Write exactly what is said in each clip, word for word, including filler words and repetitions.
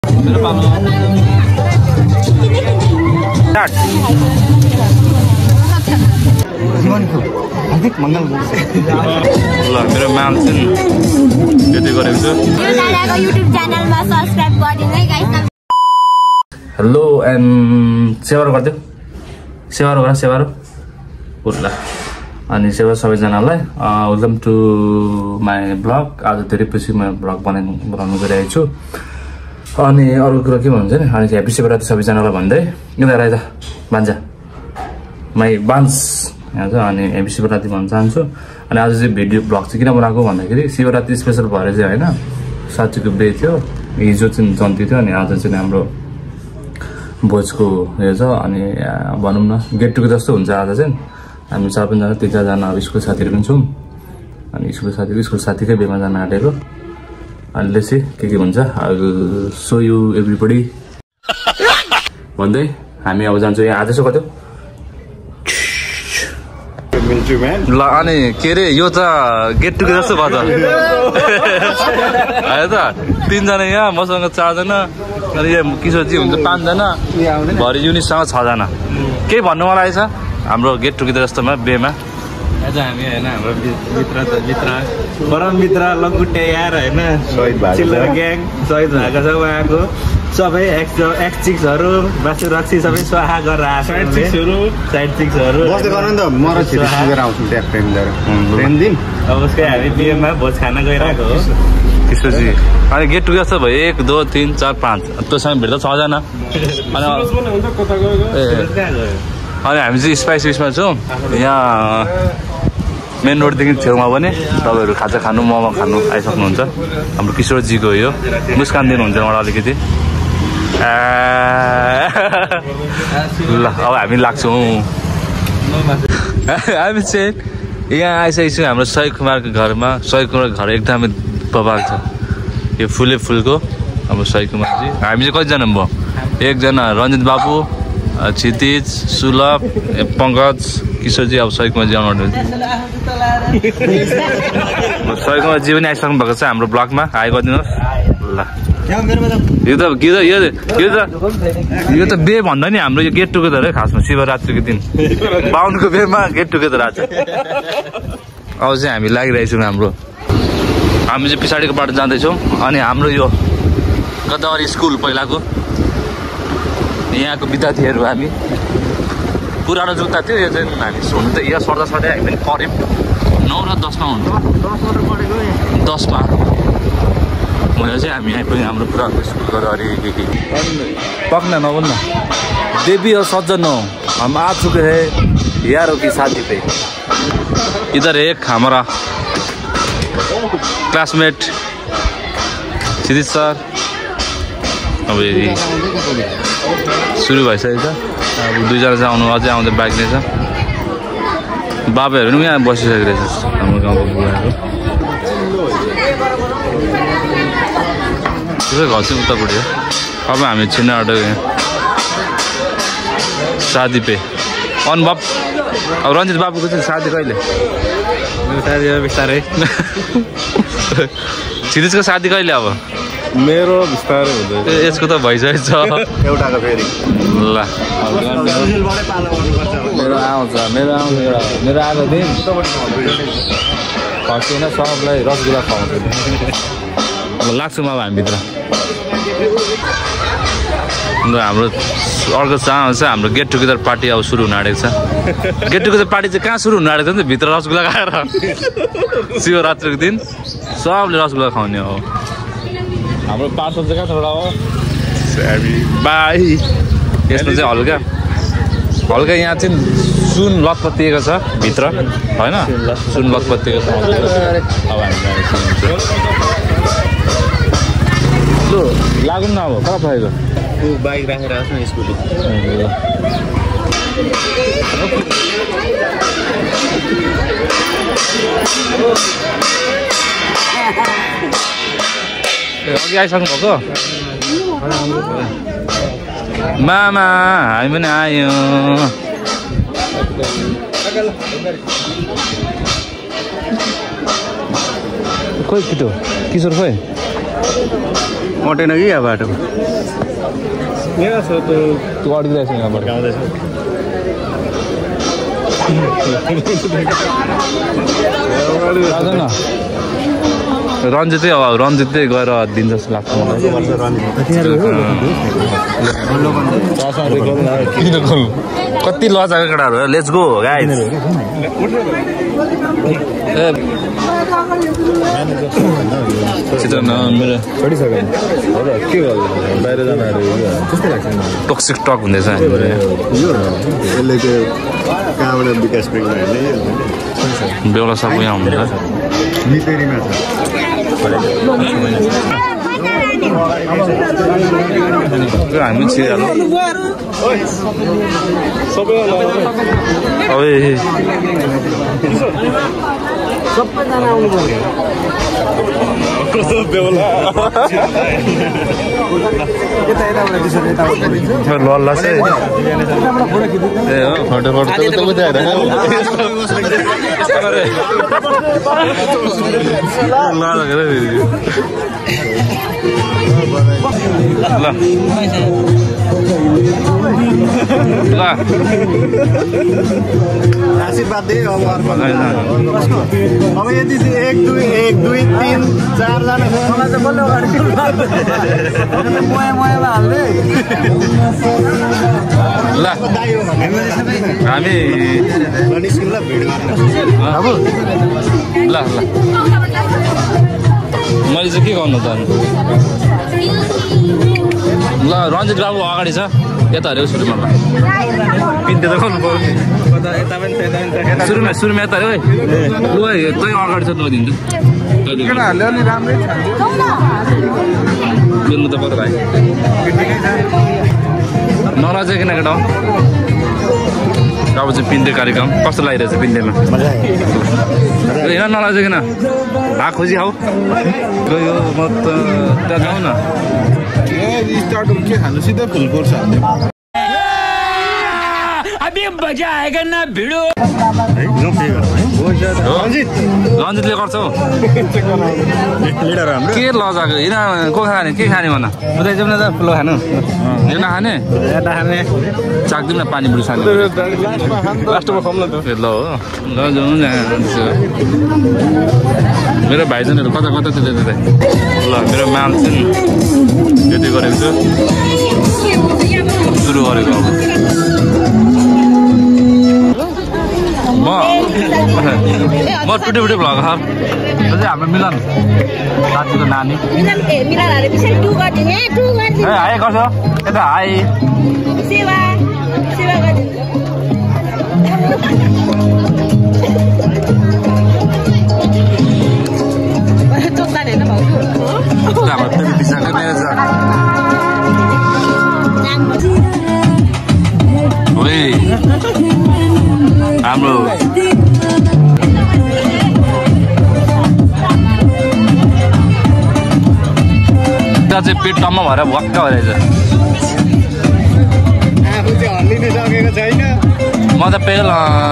मंगल ल मेरो माल चाहिँ यति गरेको छु दादाको युट्युब च्यानलमा सब्स्क्राइब गरिदिनु है गाइस। हेलो एन्ड सेवारो गर्दियो सेवारो गर सेवारो उठ्ला अनि सेवा सबैजनालाई वेलकम टु माई ब्लग। आज धेरै पछि म ब्लग बनाउनु बनाउनु गइरहेको छु अनि अरू कुरा के भन्छ नि अनि ह्याप्पी शिवरात्रि सबैजनालाई भन्दै यता राजा बान्जा माई बान्स यहाँ छ अनि ह्याप्पी शिवरात्रि भन्न चाहन्छु। अनि आज चाहिँ भिडियो ब्लग चाहिँ किन बनाएको भन्दाखेरि शिवरात्रि स्पेसल भएर चाहिँ होइन साँच्चीको बे थियो हिजो चाहिँ जन्ती थियो अनि आज चाहिँ हाम्रो भोजको उयो छ अनि भनौँ न गेट टुगेदर जस्तो हुन्छ। आज चाहिँ हामी चार पाँचजना तिन चारजना अब स्कुल साथीहरू पनि छौँ अनि स्कुल साथीको स्कुल साथीकै बेमा जान आँटेको अनि लेसी के के हुन्छ सो यु एभ्रीबडी भन्दै हामी अब जान्छौँ। यहाँ आज चाहिँ कति ल अनि के अरे यो त गेट टुगेदर जस्तो भयो त तिनजना यहाँ मसँग चारजना अनि यहाँ किशोरजी हुन्छ पाँचजना भरि युनिससँग छजना केही भन्नु मलाई छ हाम्रो गेट टुगेदर जस्तोमा बेमा आज हामी होइन हाम्रो मित्र त मित्र परम मित्र लङ्गुटे यार होइन चिल्लर ग्याङ सहिद भएको छ उहाँको सबै एक्स एक्स चिक्सहरू बासु रक्सी सबै स्वाहा गरेर आएको साइड चिक्सहरू साइड चिक्सहरू बस्दै गर्नु नि त म र छिटो सुतेर आउँछु त्यहाँ प्रेम लिएर प्रेम दिन अब उसकै हामी बिहेमा भोज खान गइरहेको हो किशोरजी। अनि गेट टुगेदर जस्तो भयो एक दो तिन चार पाँच त्योसँग भेट्दा छजना अनि अनि हामी चाहिँ स्पाइस उयसमा छौँ यहाँ मेन रोडदेखि छेउमा पनि तपाईँहरू खाजा खानु मोमो खानु आइसक्नुहुन्छ। हाम्रो किशोरजीको यो मुस्कान दिनुहुन्छ मलाई अलिकति ल अब हामी लाग्छौँ हामी चाहिँ यहाँ आइसकेको छौँ हाम्रो सही कुमारको घरमा। सही कुमारको घर एकदमै बबाल छ यो फुले फुलको अब सही कुमारजी। हामी चाहिँ कतिजना भयो एकजना रञ्जित बाबु क्षितिज सुलभ पङ्कज किशोरजी अब सही कुमारजी आउनु सही कुमारजी पनि आइसक्नु भएको छ हाम्रो ब्लगमा हाई गरिदिनुहोस् ल। यो त यो त यो त यो त बे भन्दा नि हाम्रो यो गेट टुगेदर है खासमा शिवरात्रिको दिन बाहुनको बेमा गेट टुगेदर आज अब चाहिँ हामी लागिरहेछौँ। हाम्रो हामी चाहिँ पछाडिको बाटो जाँदैछौँ अनि हाम्रो यो गदावरी स्कुल पहिलाको यहाँको विद्यार्थीहरू हामी पुरानो जुत्ता थियो यो चाहिँ हामी हुनु त यहाँ सर्दा सर्दै हामी पनि करिब नौ र दसमा हुन्थ्यो दसमा भनेर चाहिँ हामी यहाँ पनि हाम्रो पुरानो स्कुल गदावरी के पक्न नबोल्न देवी और सज्जन हो हम आ चुके हैं यारों की शादी पे। इधर एक हमारा क्लासमेट क्षितिज सर अब सुरु भइसकेको छ अब दुईजना चाहिँ आउनु अझै आउँदै बाइक नै छ बाबाहरू पनि यहाँ बसिसकेको रहेछ हाम्रो गाउँको बुढाहरू त्यसै घर चाहिँ उतापट्टि हो। अब हामी छिन्न आँटेको यहाँ शादी पे अनुभव अब रञ्जित बाबुको चाहिँ शादी कहिले शादी बिस्तारै क्षितिजको शादी कहिले अब मेरो बिस्तारै हुँदैछ यसको त भइसकेको छ एउटाको फेरि ल मेरो आउँछ मेरो आउँछ एउटा मेरो आएको दिन फर्किएन सबलाई रसगुल्ला खुवाउँछ अब लाग्छौँ अब हामीभित्र अन्त हाम्रो अर्को चाहना चाहिँ हाम्रो गेट टुगेदर पार्टी अब सुरु हुन आँटेको छ। गेट टुगेदर पार्टी चाहिँ कहाँ सुरु हुन आँटेको छ नि भित्र रसगुल्ला खाएर शिवरात्रिको दिन सबले रसगुल्ला खुवाउने हो। हाम्रो पार्सल चाहिँ कहाँ छ हो बाई यसमा चाहिँ हल्का हल्का यहाँ चाहिँ सुन लतपत्तिएको छ भित्र होइन सुन लतपत्तिएको छ। अब हामी लु लागौँ न अब कहाँ भएको बाइक राखेर आएको छ स्कुटी अघि आइसक्नु भएको मामा हामी पनि आयो खोइ छिटो किशोर खोइ अटेन कि यहाँ बाटो यहाँ छ त्यो तँ अडिरहेछ यहाँबाट गाउँदैछ न रन्जितै अब रन्जितै गएर दिन जस्तो लाग्छ मलाई कति लजाको केटाहरू लेट्स गो गाइस छिटो न मेरो के गर्नु बाहिर जाँदाखेरि कस्तो लाग्छ टक्सिक टक हुँदैछ यसले त्यो कहाँबाट विकास ब्याङ्कमा हेर्ने बेहुला सब यहाँ हुन्छ निपेरीमा छ हामी छिरिहाल्नु सबैजना आउनु पर्यो कस्तो बेहुला यता यताबाट त्यसरी यताबाट लल्ला चाहिँ ए हो फोटो फोटो त उता हेर ल ल आशीर्वाद दे अब अब यदि एक दुई एक दुई तिन चारजना ल हामी ल ल मैले चाहिँ के गर्नु त ल रन्जित बाबु अगाडि छ यता अरे सुरुमा ल पिन्ते त गर्नु पर्यो सुरुमा सुरुमा यता अरे है लु है तै अगाडि छ त दिन्छु मिल्नु त पर्यो भाइ नराजेकिन केटा अब चाहिँ पिन्ते कार्यक्रम कस्तो लागिरहेछ पिन्तेमा हेर नलाजेकिन भाग खोजी खाऊ गयो म त त्यहाँ जाउँ न स्टार्टर के खानु सिधै फुल कोर्स हाल्ने अभी मजा आएगा ना भिडो रन्जितले गर्छ हौ के लजाको हिँड को खाने के खाने भन उता जाउँ न त फुलो खानु यो नखाने यता खाने चाक्दिउँ न पानी पुरी खाने लास्टमा खाउँ न त ल हो ल जाउँ न मेरो भाइजनहरू कता कता छ त्यतै ल मेरो माल चाहिँ त्यति गरेको छु सुरु गरेको अब म म टुटे टुटे भ्लग छ त्यो चाहिँ हाम्रो मिलन साथीको नानी ए हाई गर्छ यता हाई सेवा सेवा हाम्रो फेरि बिसाको म्यानेजर ओइ हाम्रो त्यहाँ चाहिँ पेट टम्म भएर भक्क भइरहेछ म त पेल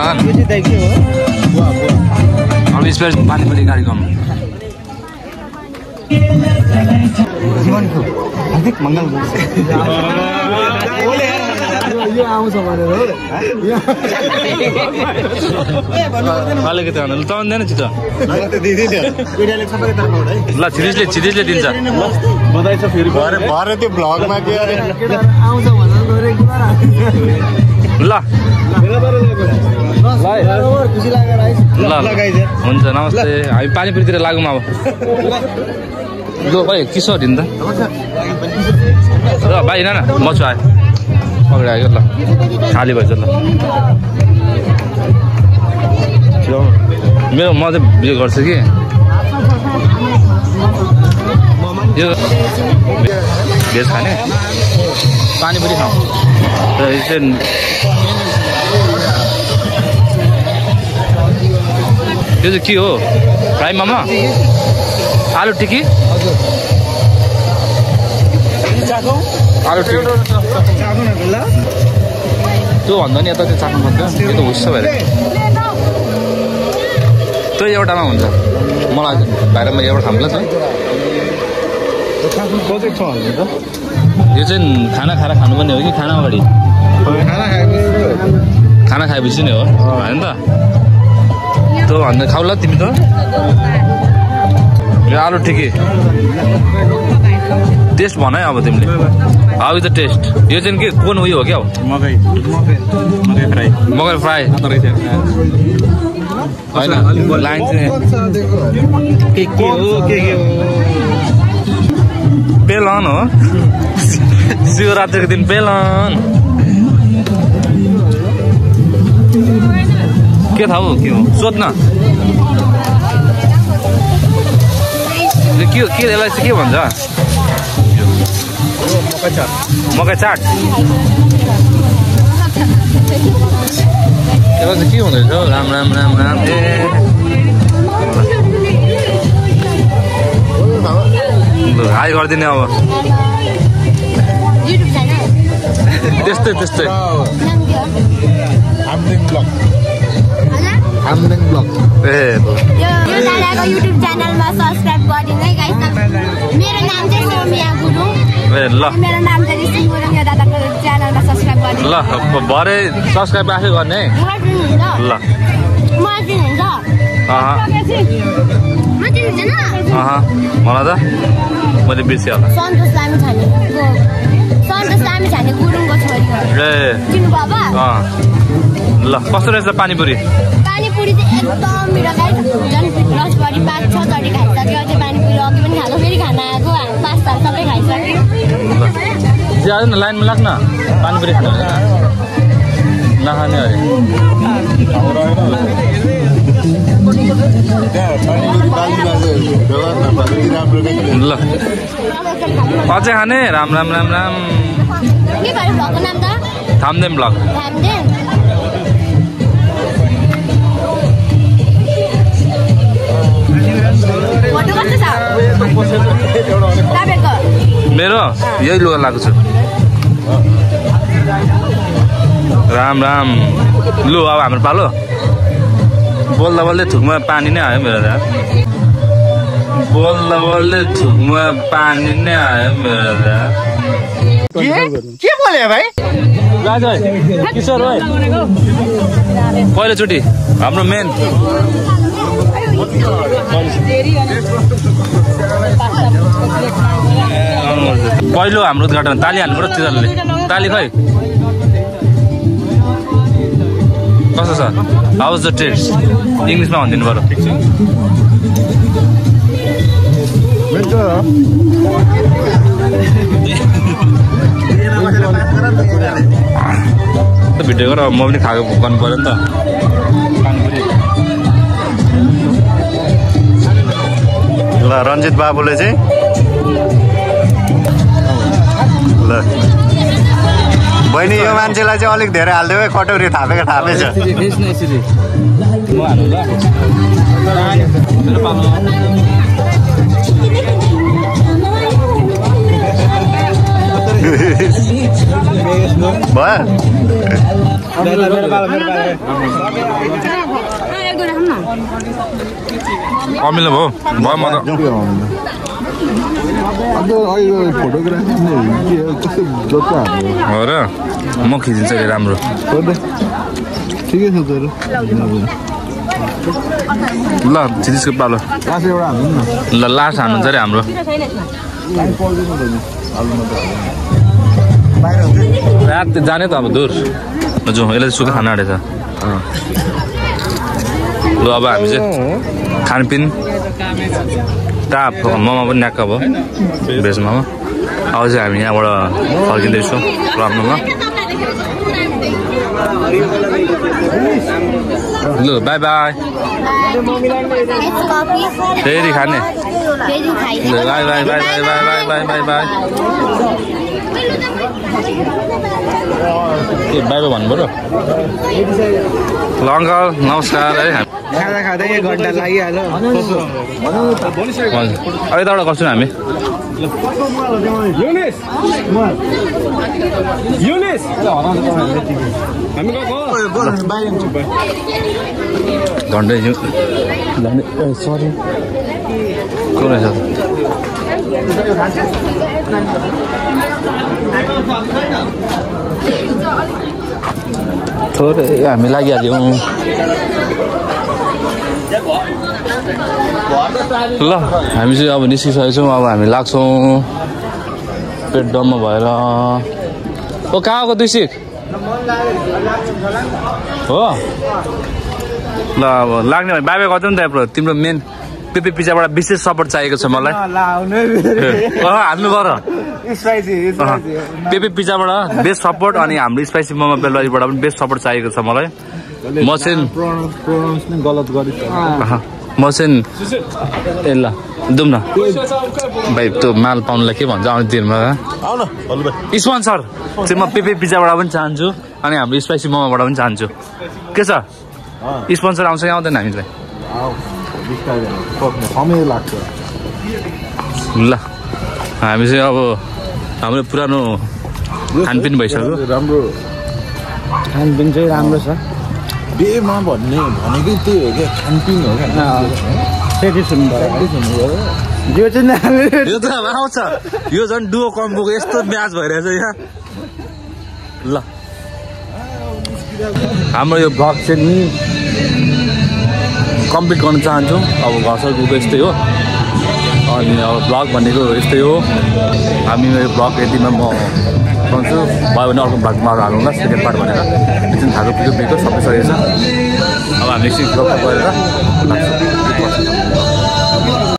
अब स्पेस पानी पनि कार्यक्रम अलिकति चलाउँदैन छिटो ल छिरिजले छिरिजले दिन्छ भरे त्यो भ्लगमा के अरे ल ल हुन्छ नमस्ते हामी पानीपुरीतिर लागौँ अब जो भाइ किशोर हिँड्दा र भाइ हिँड न म छु आयो अगाडि आयो ल खाली भएछ ल मेरो म चाहिँ भिडियो गर्छु कि यो भेज खाने पानीपुरी खाउँ र यो चाहिँ यो चाहिँ के हो फ्राई मोमो आलु टिकी आलु टिकी त्यो भन्दा नि यता चाहिँ चाख्नु पर्छ यो त हुस्स भएर त्यो एउटामा हुन्छ मलाई बाहिरमा एउटा खाम्ला छ प्रोजेक्ट छ भने त यो चाहिँ खाना खाएर खानुपर्ने हो कि खाना अगाडि खाना खाएपछि खाना खाएपछि नै हो होइन त त्यो भन्दा खाउला तिमी त यो आलु ठिकै टेस्ट भन है अब तिमीले हाउ इज द टेस्ट यो चाहिँ के कुन उयो हो क्या मकै मकै फ्राई मकै फ्राई होइन लाइन चाहिँ के के हो के के हो पेलन हो शिवरात्रिको दिन पेलन के थाहा हो के हो सोध्न के के यसलाई चाहिँ के भन्छ मकै चाट यसलाई चाहिँ के हुँदैछ राम राम राम राम ए हाई गरिदिने अब त्यस्तै त्यस्तै ए यो दादाको युट्युब च्यानलमा सब्स्क्राइब गरिदिनु है गाइस। मेरो नाम चाहिँ सोमिया गुरुङ। ए ल मेरो नाम चाहिँ ऋषि गुरुङ। यो दादाको च्यानलमा सब्स्क्राइब गरिदिनु ल भरे सब्स्क्राइब आफै गर्ने है ल म चिन्नुहुन्छ अह म चिन्दैन अह मलाई त मैले बिर्सेँ होला सन्तोष लामी छानेको सन्तोष लामी छाने गुरुङको छोरी हो ए चिन्नु बाबा अँ ल कस्तो रहेछ पानीपुरी पानीपुरी चाहिँ एकदम मिठो गाई झन् रसभरि पाँच छ चढी खाइसक्यो अझै पानीपुरी अघि पनि खाएको फेरि खाना आएको पास्ता सबै खाइसक्यो ज्यादा न लाइनमा लाग्न पानीपुरी खानु नखाने अरे ल अझै खाने राम राम राम राम के भयो भ्लगको नाम त थाम्देम ब्लग थाम्देम फोटो कस्तो छ तपाईँको मेरो यही लुगा लगाएको छु राम राम लु अब हाम्रो पालो बोल्दा बोल्दै थुकमा पानी नै आयो मेरो दादा बोल्दा बोल्दै थुकमा पानी नै आयो मेरो दादा के बोले भाइ राज भाइ किशोर भाइ पहिलोचोटि हाम्रो मेन पहिलो हाम्रो उद्घाटन ताली हाल्नु पर्यो तिनीहरूले ताली खै कस्तो छ हाउ इज द टेस्ट इङ्ग्लिसमा भनिदिनु पर्यो भिडियो गर म पनि खाएको गर्नु पर्यो नि त ल रञ्जित बाबुले चाहिँ ल बहिनी यो मान्छेलाई चाहिँ अलिक धेरै हालिदियो है कटौरी थापेको थापै छ भयो कमिलो भयो भयो म त हो र म खिचिन्छ अरे राम्रो ठिकै छ तर ल छिटिसको पालो ल लास्ट हान्नुहुन्छ अरे हाम्रो रात जाने त अब दूर जो यसलाई सुक्खा खाना आँटेछ ल अब हामी चाहिँ खानपिन टाप मोमो पनि न्याक्क भयो भेज मोमो अब चाहिँ हामी यहाँबाट फर्किँदैछौँ राम्रोमा ल बाई बाई फेरि खाने bye bye bye bye bye bye bye bye के बाई बाई भन्नु पऱ्यो ल अङ्कल नमस्कार है खाँदा खाँदै एक घन्टा लागिहाल्यो अब यताबाट गर्छौँ हामी घन्टै सरी को रहेछ थोरै हामी लागिहाल्यौँ ल हामी चाहिँ अब निस्किसकेको छौँ अब हामी लाग्छौँ पेट डममा भएर ओ कहाँ आएको दुई सिक हो ल अब लाग्ने भने बाबे गर्छौ नि त ब्रो तिम्रो मेन पेपे पिज्जाबाट विशेष सपोर्ट चाहिएको छ मलाई हाल्नु गर पेपे पिज्जाबाट बेस्ट सपोर्ट अनि हाम्रो स्पाइसी मोमो बेलबारीबाट पनि बेस्ट सपोर्ट चाहिएको छ मलाई म चाहिँ गलत गरिस् म चाहिँ ए ल जाउँ न भाइ त्यो माल पाउनुलाई के भन्छ आउने दिनमा स्पोन्सर चाहिँ म पेपे पिज्जाबाट पनि चाहन्छु अनि हाम्रो स्पाइसी मोमोबाट पनि चाहन्छु के छ स्पोन्सर आउँछ कि आउँदैन हामीलाई ल हामी चाहिँ अब हाम्रो पुरानो खानपिन भइसक्यो राम्रो खानपिन चाहिँ राम्रो छ बेमा भन्ने भनेकै त्यही हो क्या खानपिन हो क्या प्र्याक्टिस हुनु यो चाहिँ यो त अब आउँछ यो झन् डुओ कम्बोको यस्तो म्याच भइरहेछ यहाँ ल हाम्रो यो ब्लग चाहिँ नि कम्प्लिट गर्न चाहन्छौँ अब घर गएको यस्तै हो अनि अब ब्लग भनेको यस्तै हो हामी यो ब्लग यतिमा म भन्छु भयो भने अर्को ब्लगमा हालौँ ल सेकेन्ड पार्ट भनेर एकछिन खाएको पिको पिको सबै सकेको छ अब हामी एकछिन गएर लाग्छ